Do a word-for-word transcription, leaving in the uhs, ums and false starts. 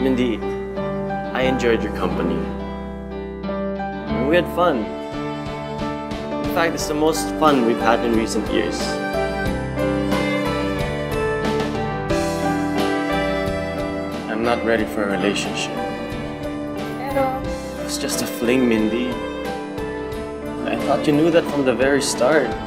Mindy, I enjoyed your company. We had fun. In fact, it's the most fun we've had in recent years. I'm not ready for a relationship. Pero... It's just a fling, Mindy. I thought you knew that from the very start.